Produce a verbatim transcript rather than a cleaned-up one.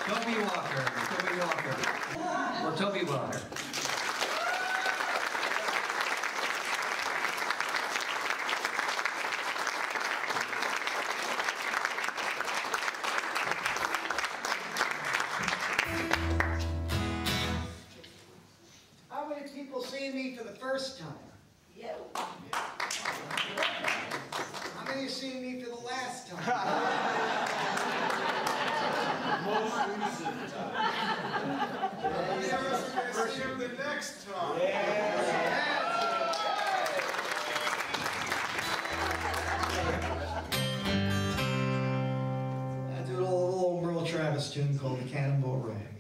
Toby Walker. Toby Walker. Well, Toby Walker. How many people see me for the first time? Yeah. How many have seen me for the last time? Most recent time. How many of us are going to see him the next time? Yeah. I do a little, little Merle Travis tune called the Cannonball Rag.